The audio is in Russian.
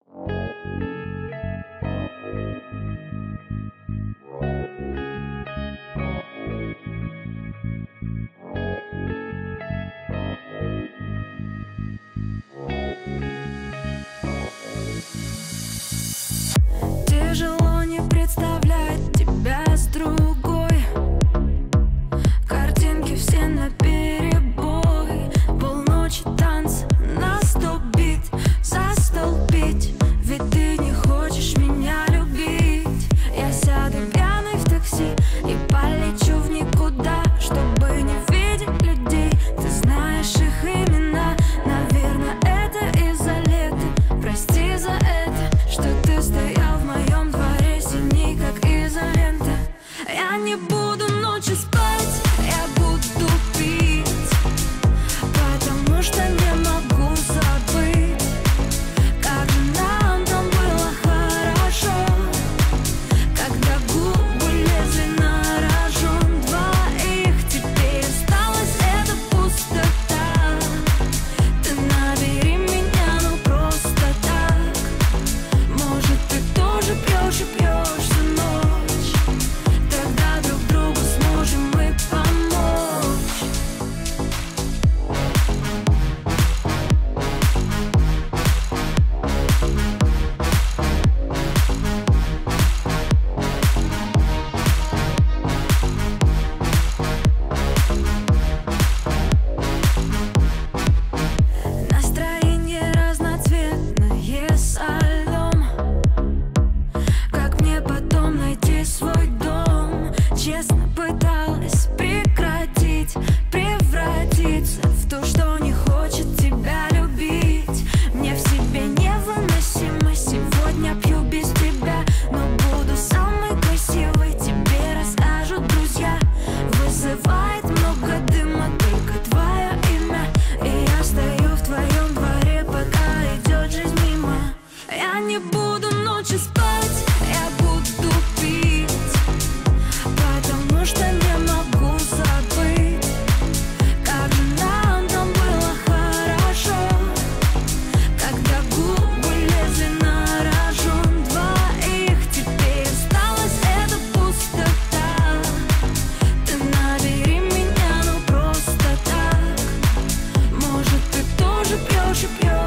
Тяжело не представлять тебя с другой. Картинки все наперебой. Полночи танцы на 100 бит. Застолбить, ведь ты не хочешь меня любить. Я сяду пьяной в такси и полечу в никуда, чтобы не видеть людей. Ты знаешь их имена. Наверное, это из-за лета. Прости за это, что ты стоял в моем дворе, синий как изолента. Я не буду ночью спать, я буду пить, потому что не могу забыть, как же нам там было хорошо, когда губы лезли на рожон двоих. Теперь осталась эта пустота. Ты набери меня, ну просто так. Может, ты тоже пьешь и пьешь всю ночь. Тогда друг другу сможем мы помочь. Настроение разноцветное со льдом. Как мне потом найти свой дом? Честно пыталась прекратить, превратиться в то, что не хочет тебя любить. Мне в себе невыносимо. Сегодня пью без тебя, но буду самой красивой. Тебе расскажут друзья. Вызывает много дыма только твое имя, и я стою в твоем дворе, пока идет жизнь мимо. Я не буду ночью спать, я буду пить, потому что не могу забыть, как же нам там было хорошо, когда губы лезли на рожон двоих. Теперь осталась эта пустота. Ты набери меня, ну просто так. Может, ты тоже пьешь и пьешь